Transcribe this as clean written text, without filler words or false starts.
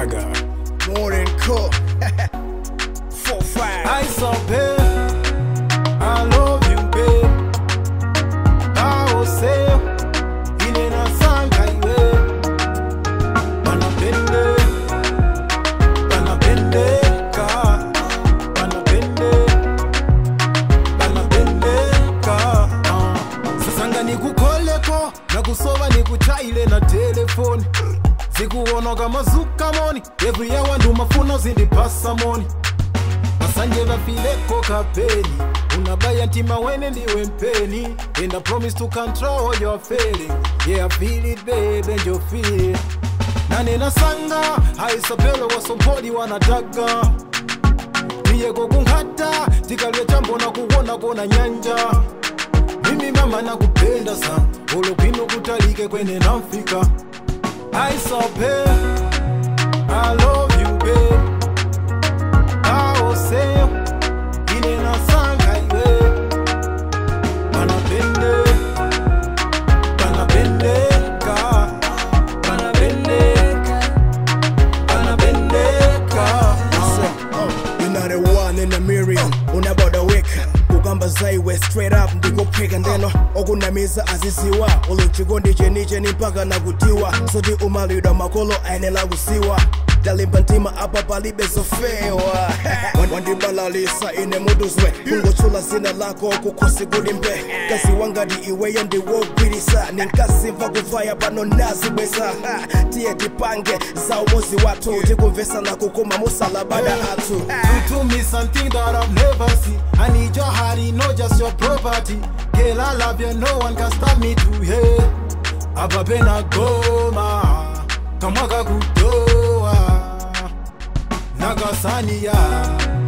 Daga. More than cool. 4-5. Isabel, I love you, babe. I will say, in a song highway. Panapende, ka. Panapende, ka. Sasanga nikukoleko, nakusova nikuchaile na telefoni. Zikuona kama zuka money, every hour ndumafuna zindipasa money. Asanje vafileko kapeli, unabaya ntima wene ndiwe mpeni. And I promise to control your feeling. Yeah, I feel it baby and you feel it. Nanena sanga, Isabel wasopodi wanadaga. Niye kukunghata, tikalwe chambo na kuwona kona nyanja. Mimi mama nakupenda sana, olopino kutalike kwene namfika. Isabel, I love you babe. I will say, in a song highway. Panapende, ka. Panapende, ka. You're not the one in a million. Unabada weka kugamba zaiwe straight up ndikupika ndeno okunamiza aziziwa oluchigondi chenicheni mpaka nakutiwa soti umalidwa makolo ayenela kusiwa dalimba ntima apa palibe zofewa wandibalalisa ine muduzwe kungochula zina lako kukhosi kulimbe kasi wangadi iweyo ndiwogwirisa ninkasimva kuvaya pano nazibweza tiye tipange za umozi watu tikumvesa na kukuma musalabada atu. You do me something that I've never seen. I need your heart, not just your property. Girl, I love you, no one can stop me to hate. Ababena goma, kamaka kudoa, Nagasania.